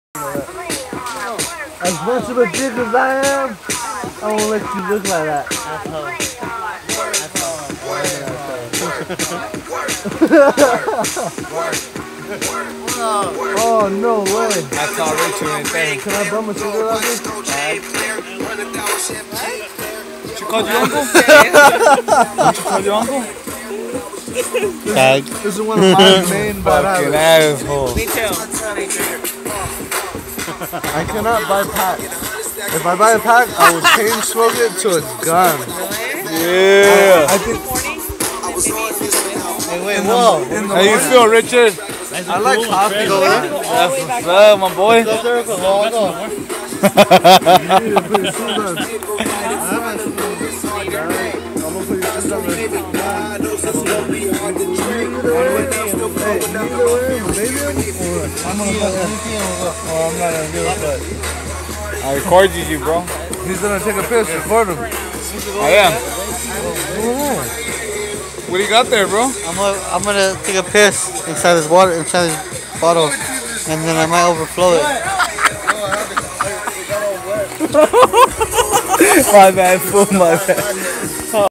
As much of a dick as I am, I won't let you look like that. Oh, no way. That's all Richard right there. Can I bum a cigarette off this? What you called your uncle? What you called your uncle? Tag. This is one of my main bad Fucking habits. asshole. Me too. I cannot buy packs. If I buy a pack, I will chain smoke it till it's gone. Yeah. I think. Hey, wait, whoa. How you feel, Richard? I like coffee. That's what's up, my boy. I recorded you, bro. He's gonna take a piss. Record him. I am. What do you got there, bro? I'm gonna take a piss inside this water, inside this bottle, and then I might overflow it. My bad, fool, my bad.